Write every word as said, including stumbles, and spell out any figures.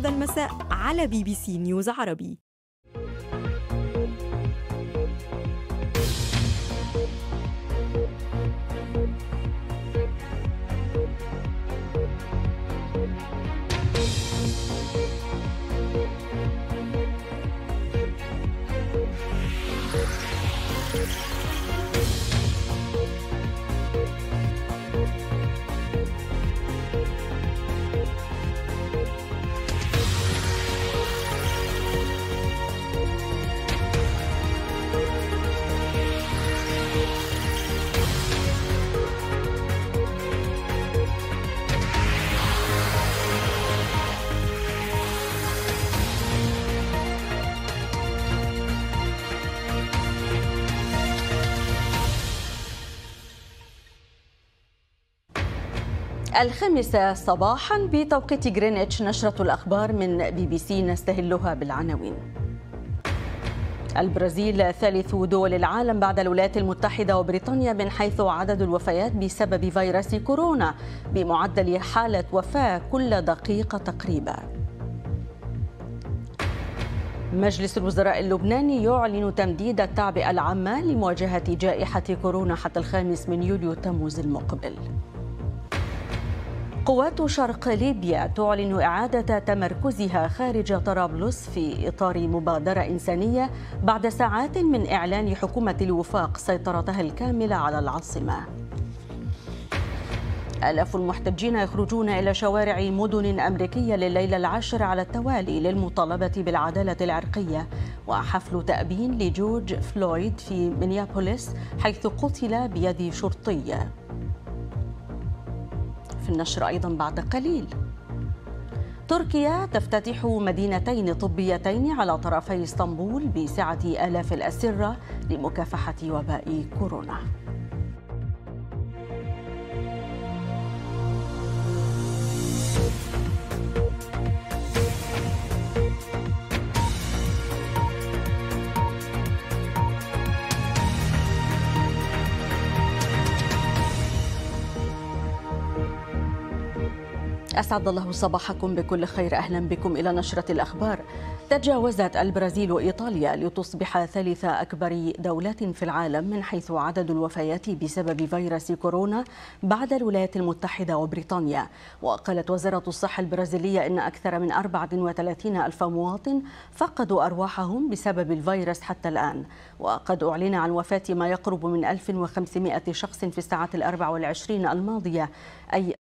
هذا المساء على بي بي سي نيوز عربي. الخامسة صباحا بتوقيت غرينتش، نشرة الأخبار من بي بي سي نستهلها بالعناوين. البرازيل ثالث دول العالم بعد الولايات المتحدة وبريطانيا من حيث عدد الوفيات بسبب فيروس كورونا، بمعدل حالة وفاة كل دقيقة تقريبا. مجلس الوزراء اللبناني يعلن تمديد التعبئة العامة لمواجهة جائحة كورونا حتى الخامس من يوليو تموز المقبل. قوات شرق ليبيا تعلن إعادة تمركزها خارج طرابلس في إطار مبادرة إنسانية بعد ساعات من إعلان حكومة الوفاق سيطرتها الكاملة على العاصمة. آلاف المحتجين يخرجون إلى شوارع مدن أمريكية لليلة العاشر على التوالي للمطالبة بالعدالة العرقية، وحفل تأبين لجورج فلويد في مينيابوليس حيث قتل بيد شرطي. في النشر أيضا بعد قليل، تركيا تفتتح مدينتين طبيتين على طرفي اسطنبول بسعة آلاف الأسرة لمكافحة وباء كورونا. أسعد الله صباحكم بكل خير، أهلا بكم إلى نشرة الأخبار. تجاوزت البرازيل وإيطاليا لتصبح ثالث أكبر دولات في العالم من حيث عدد الوفيات بسبب فيروس كورونا بعد الولايات المتحدة وبريطانيا. وقالت وزارة الصحة البرازيلية إن أكثر من أربعة وثلاثين ألف مواطن فقدوا أرواحهم بسبب الفيروس حتى الآن، وقد أعلن عن وفاة ما يقرب من ألف وخمسمائة شخص في الساعات الأربع والعشرين الماضية، أي